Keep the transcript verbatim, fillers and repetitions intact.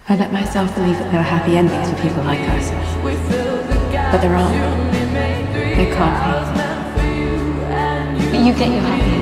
I let myself believe that there are happy endings for people like us. But there aren't. There can't be. But you get your happy